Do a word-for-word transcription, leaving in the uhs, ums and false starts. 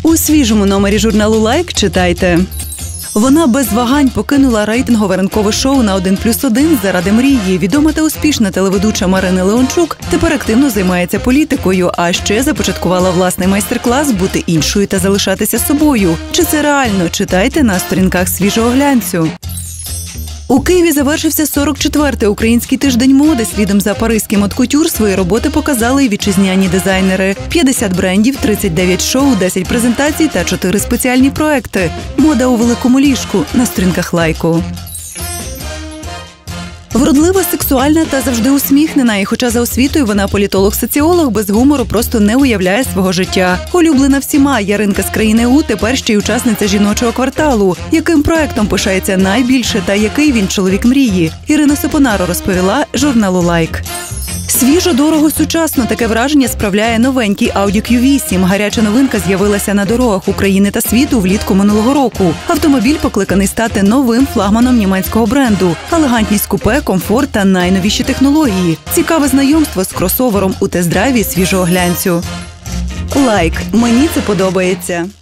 У свіжому номері журналу «Лайк» читайте. Вона без вагань покинула рейтингове ранкове шоу на один плюс один заради мрії. Відома та успішна телеведуча Марина Леончук тепер активно займається політикою, а ще започаткувала власний майстер-клас «Бути іншою та залишатися собою». Чи це реально? Читайте на сторінках свіжого глянцю. У Києві завершився сорок четвертий український тиждень моди. Слідом за паризьким Haute Couture свої роботи показали й вітчизняні дизайнери. п'ятдесят брендів, тридцять дев'ять шоу, десять презентацій та чотири спеціальні проекти. Мода у великому ліжку на сторінках «Лайку». Вродлива, сексуальна та завжди усміхнена. І хоча за освітою вона політолог-соціолог, без гумору просто не уявляє свого життя. Улюблена всіма, Яринка з країни У тепер ще й учасниця «Жіночого кварталу». Яким проектом пишається найбільше та який він чоловік мрії? Ірина Сопонаро розповіла журналу «Лайк». Свіжо, дорого, сучасно – таке враження справляє новенький Audi кью вісім. Гаряча новинка з'явилася на дорогах України та світу влітку минулого року. Автомобіль покликаний стати новим флагманом німецького бренду. Елегантність купе, комфорт та найновіші технології. Цікаве знайомство з кросовером у тест-драйві свіжого глянцю. «Лайк». Мені це подобається.